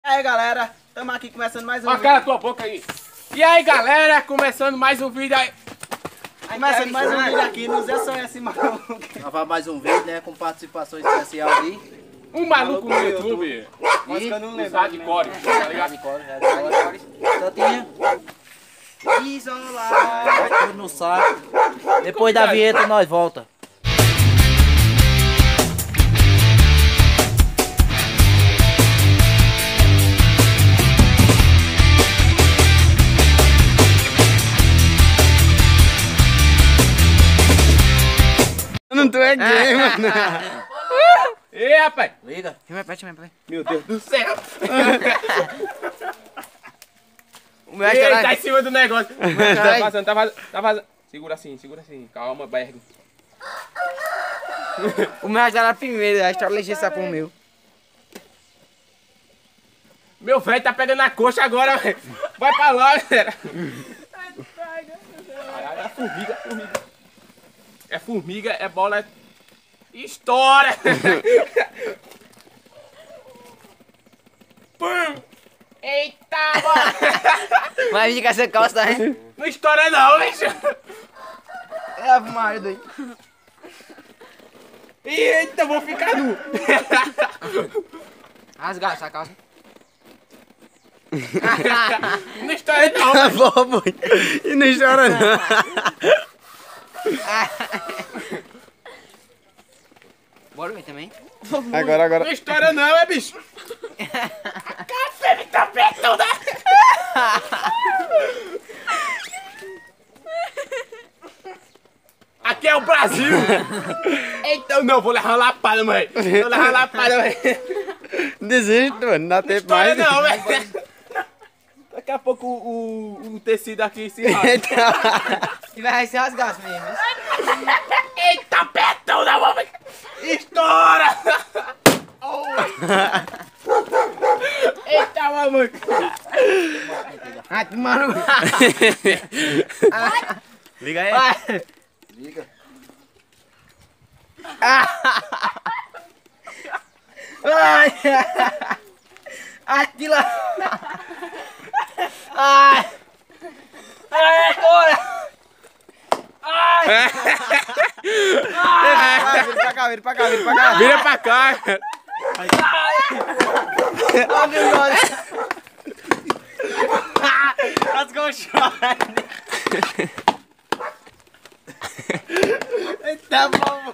Aí galera, estamos aqui começando mais um vídeo. Cala tua boca aí. E aí galera, começando mais um vídeo aí. Começando mais um vídeo aqui no Zé SOS Maluco. Gravar mais um vídeo, né, com participação especial aí. Um maluco no YouTube. Mas que eu não lembro. Hardcore, tá ligado? Totinha. Isolado. Tudo no saco. Depois da vinheta nós volta. Não tô aqui, mano. Ei, rapaz. Liga. Meu Deus do céu. O meu Ei, tá em cima do negócio. Tá vazando, tá vazando. Segura assim. Calma, Berg. O meu era primeiro, a história ligeira pro meu. Meu velho tá pegando a coxa agora, velho. Vai pra lá, galera. É formiga. É formiga, é bola. Estoura! Pum! Eita, bola! Mas fica essa calça aí. Não estoura não, bicho! É a marido aí. Eita, vou ficar nu! Rasgar essa calça. Não estoura não! Bobo. E não chora não. Bora ver também. Agora. Não estoura não, é bicho! Café, me tá perto, né? Aqui é o Brasil! Então não, vou levar uma lapada, mãe! Vou levar uma lapada, mãe! Desisto, mano. Não dá tempo Estoura mais. não, velho! Daqui a pouco o tecido aqui se rasga. E vai ser rasgar mesmo. Eita, petão da mamãe! Estoura! Oh. Eita, mamãe! Ai, que maluco. Liga aí. Liga. Ai! Atila! Ai! Ai, bora! Ai! Vira pra cá. Vira pra cá! Ai, meu Deus! Rasgou o choro. Eita, bobo.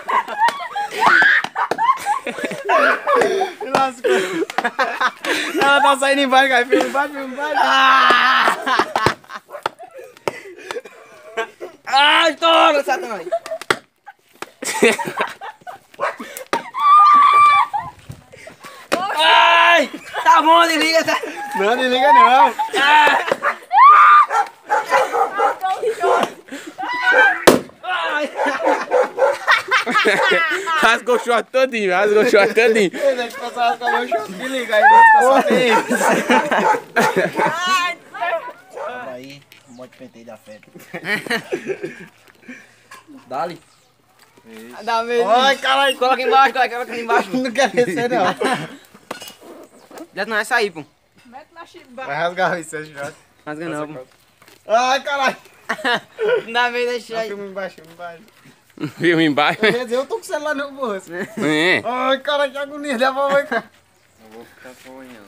Lascou. Ela tá saindo embaixo, cara. Filma embaixo. Ai, toma, Satanás! Ai! Tá bom, desliga, tá? Não, desliga não. Ai! Rasgou o short todinho. Deixa eu passar as calmas. Desliga aí, deixa eu passar. Aí, um monte de penteio da festa. Dali. Dá mesmo. Ai, caralho, coloca embaixo, coloca embaixo. Não quer descer não. Já não vai sair, pô. Vai rasgar isso, já. Rasga não, pô. Ai, caralho. Não dá meio deixar aí. Filma embaixo. Viu embaixo? Eu ia dizer, eu tô com o celular no bolso. É. Ai, caralho, que agonia. Dá pra ver. Eu vou ficar sonhando.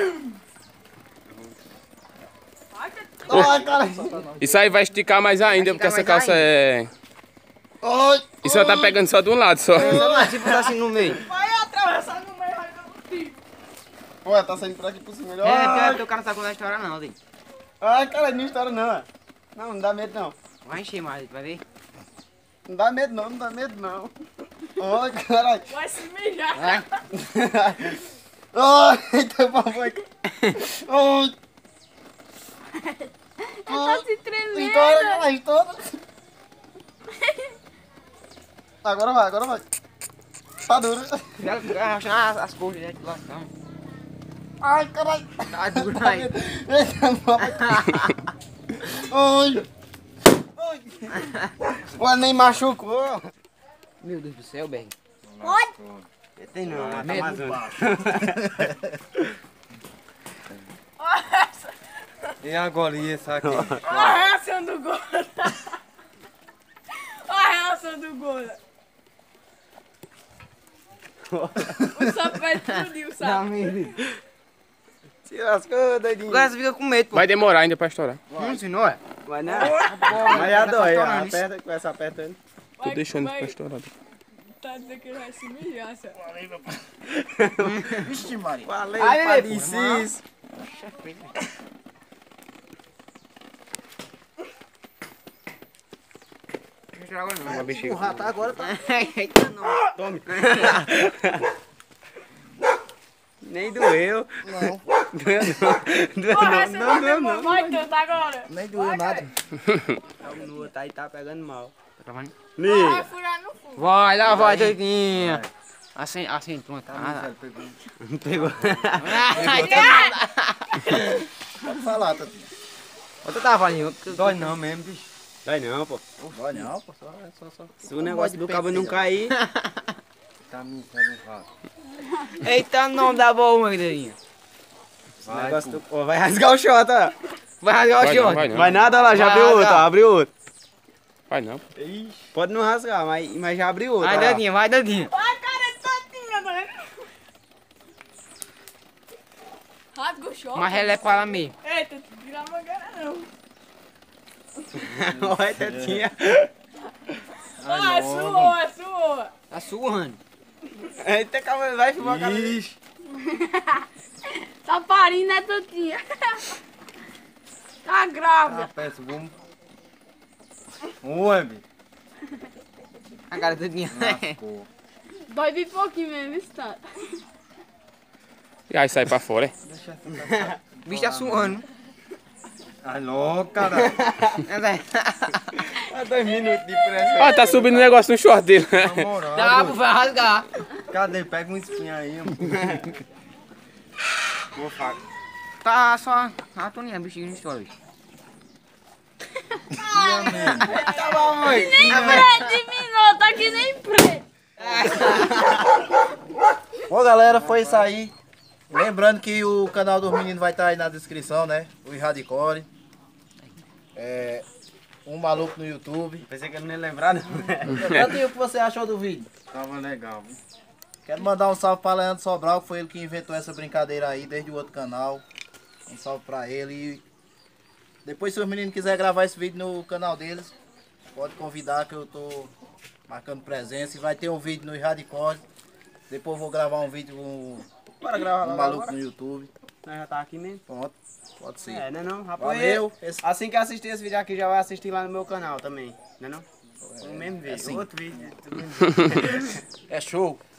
Ai, caralho. Isso aí vai esticar mais ainda, porque essa calça é... Ai. Isso ela tá pegando só de um lado, só. Tipo assim no meio. Vai atravessar no meio, vai dar contigo. Ué, tá saindo por aqui por cima. É, porque o cara não tá contando a história não, Zé. Ai, caralho, não estoura não. Não dá medo não. Vai encher mais, vai ver? Não dá medo não. Ai, caralho. Vai se mijar. Vai. Ai, eita, papai. Ai. Tá se tremendo. Estoura. Agora vai. Tá duro. Fica arrastando as coxas já de lá. Ai, caralho. Tá duro aí. Eita, papai. Ai. Ué, nem machucou. Meu Deus do céu, Berg. Pode? Tem não, Medo. Amazônia. E agora isso aqui? A reação do Gola. A reação do Gola. O sapato explodiu, sabe? Se lascou, doidinho. Agora você fica com medo, pô. Vai demorar ainda pra estourar. Se não é? Vai não. Mas já dói, aperta, começa apertando. Tô deixando pra estourar. Tá dizendo que ele vai se mijar, sabe? Vixe, Maria. Falei, Ai, Padicis. Uma bexiga. O rato agora tá... Eita, não. Tome. Nem doeu. Não, Doeu não. Porra, você Não, não, não. vai tanto agora. nem doeu nada. No outro aí tá pegando mal. Vai Li. furar no fundo. Vai, lá vai, doidinha. Assim, pronto. Pegou. Pode falar, Tatinho. Outra tava falinho. Dói não mesmo, bicho. Dói não, pô. Vai não, pô. Só. Se o negócio do cabo não cair... Tá me entrando. Eita, não dá bom, meu doidinha. Esse negócio do... Ó, vai rasgar o shot, ó. Vai rasgar o Vai não, short. vai não. Vai nada lá, já Vai abriu outro, ó. rasgar. Abriu outro. Vai não. Pode não rasgar, mas já abriu outro. Vai, ó. doidinha, vai, doidinha. Vai, cara, todinha, tá vendo? Rasga o choque. Mas ela é pra ela mesmo. Eita, tira a mangueira não. Olha, Tetinha. Ah, suou, suou. Tá suando. Eita, calma, vai filmar a cabeça. Tá parindo, né, Totinha? Tá grávida. Peço, vamos. Oi, bicho. A cara doidinha. Pô. Dói bem pouquinho mesmo, está. E aí sai pra fora, é? O bicho tá suando. Alô, cara. Há 2 minutos de pressa. Ó, tá subindo o negócio no short dele. Namorado. Tá, vai rasgar. Cadê? Pega um espinho aí, mano. Vou faca. Tá só a toninha, bichinho no stories. Tá bom, mãe. Nem preto de mim não, tá aqui nem preto. Bom, galera, foi isso aí. Lembrando que o canal dos meninos vai estar aí na descrição, né? O Hardcore. Um maluco no YouTube. Pensei que ele não ia lembrar, não. Tatinho, o que você achou do vídeo? Tava legal, viu? Quero mandar um salve para Leandro Sobral, que foi ele que inventou essa brincadeira aí desde o outro canal. Um salve pra ele. E depois, se os meninos quiserem gravar esse vídeo no canal deles, pode convidar que eu tô marcando presença. E vai ter um vídeo no Hardcore. Depois eu vou gravar um vídeo com Bora gravar um lá. maluco no YouTube. Nós já tá aqui mesmo. Pronto, pode ser. É, né não, rapaz? Valeu. Assim que assistir esse vídeo aqui, já vai assistir lá no meu canal também, né não? O mesmo vídeo, assim. outro vídeo. É show.